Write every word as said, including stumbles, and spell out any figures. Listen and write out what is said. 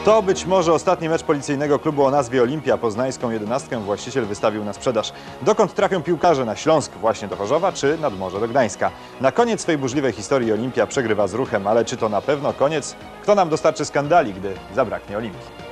To być może ostatni mecz policyjnego klubu o nazwie Olimpia. Poznańską jedenastkę właściciel wystawił na sprzedaż. Dokąd trafią piłkarze? Na Śląsk, właśnie do Chorzowa, czy nad morze do Gdańska? Na koniec swej burzliwej historii Olimpia przegrywa z Ruchem, ale czy to na pewno koniec? Kto nam dostarczy skandali, gdy zabraknie Olimpii?